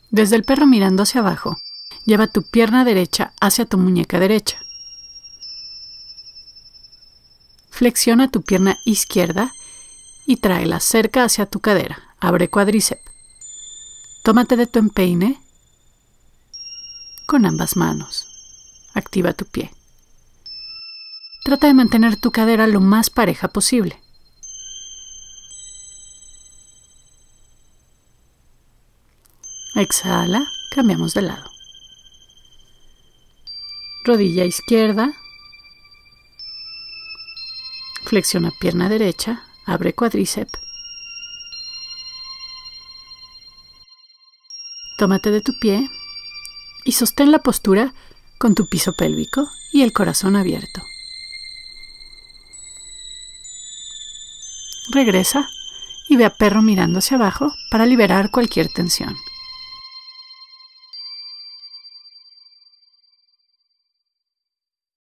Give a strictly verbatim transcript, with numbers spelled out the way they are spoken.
Desde el perro mirando hacia abajo, lleva tu pierna derecha hacia tu muñeca derecha. Flexiona tu pierna izquierda y tráela cerca hacia tu cadera. Abre cuádriceps. Tómate de tu empeine con ambas manos. Activa tu pie. Trata de mantener tu cadera lo más pareja posible. Exhala, cambiamos de lado. Rodilla izquierda. Flexiona pierna derecha, abre cuádriceps. Tómate de tu pie y sostén la postura con tu piso pélvico y el corazón abierto. Regresa y ve a perro mirando hacia abajo para liberar cualquier tensión.